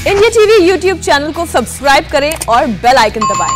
India TV YouTube channel को subscribe करें और बेल आइकन दबाएं।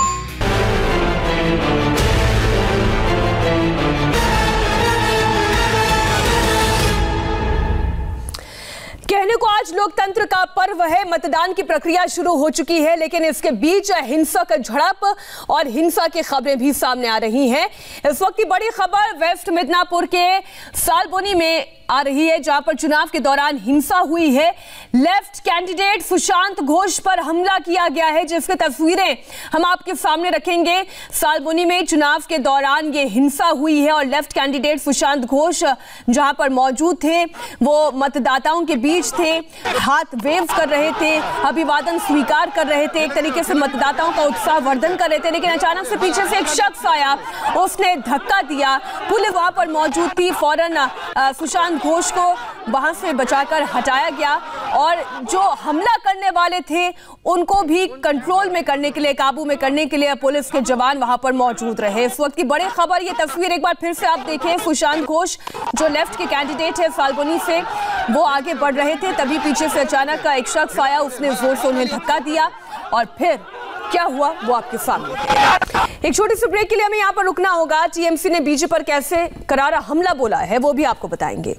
कहने को आज लोकतंत्र का पर्व है, मतदान की प्रक्रिया शुरू हो चुकी है, लेकिन इसके बीच हिंसक झड़प और हिंसा की खबरें भी सामने आ रही हैं। इस वक्त की बड़ी खबर वेस्ट मिदनापुर के सालबोनी में आ रही है, जहां पर चुनाव के दौरान हिंसा हुई है। लेफ्ट कैंडिडेट सुशांत घोष पर हमला किया गया है, जिसकी तस्वीरें हम आपके सामने रखेंगे। सालबोनी में चुनाव के दौरान ये हिंसा हुई है और लेफ्ट कैंडिडेट सुशांत घोष जहां पर मौजूद थे, वो मतदाताओं के बीच थे, हाथ वेव कर रहे थे, अभिवादन स्वीकार कर रहे थे, एक तरीके से मतदाताओं का उत्साह वर्धन कर रहे थे। लेकिन अचानक से पीछे से एक शख्स आया, उसने धक्का दिया। पुलिस वहां पर मौजूद थी, फौरन सुशांत घोष को वहां से बचाकर हटाया गया और जो हमला करने वाले थे उनको भी कंट्रोल में करने के लिए, काबू में करने के लिए पुलिस के जवान वहां पर मौजूद रहे। इस वक्त की बड़ी खबर, ये तस्वीर एक बार फिर से आप देखें। सुशांत घोष जो लेफ्ट के कैंडिडेट है सालबोनी से, वो आगे बढ़ रहे थे, तभी पीछे से अचानक एक शख्स आया, उसने जोर से उन्हें धक्का दिया और फिर क्या हुआ वो आपके सामने। एक छोटी सी ब्रेक के लिए हमें यहाँ पर रुकना होगा। टीएमसी ने बीजेपी पर कैसे करारा हमला बोला है वो भी आपको बताएंगे।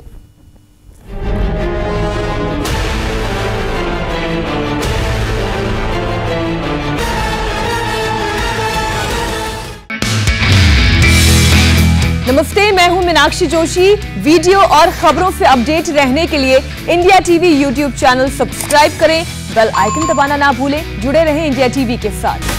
नमस्ते, मैं हूं मीनाक्षी जोशी। वीडियो और खबरों से अपडेट रहने के लिए India TV YouTube channel subscribe करें, बेल आइकन दबाना ना भूलें। जुड़े रहें इंडिया टीवी के साथ।